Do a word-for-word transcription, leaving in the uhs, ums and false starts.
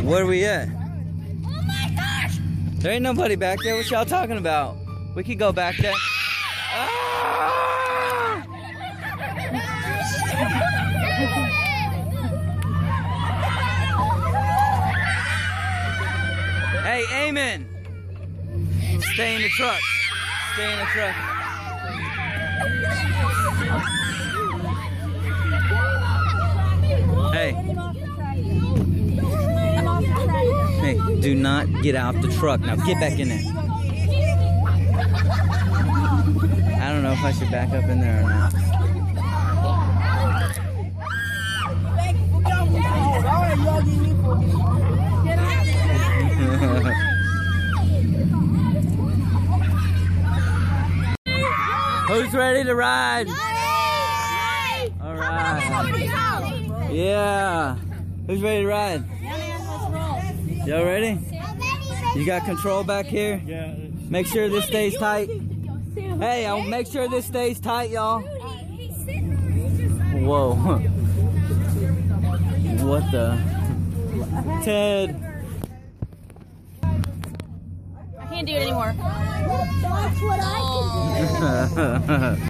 Where are we at? Oh my gosh! There ain't nobody back there. What y'all talking about? We could go back there. Ah! Hey, Amen! Stay in the truck. Stay in the truck. Hey. Hey, do not get out the truck. Now get back in there. I don't know if I should back up in there or not. Who's ready to ride? All right. Yeah. Who's ready to ride? Y'all ready? You got control back here? Yeah. Make sure this stays tight. Hey, I'll make sure this stays tight, y'all. Whoa. What the? Ted. I can't do it anymore. That's what I can do.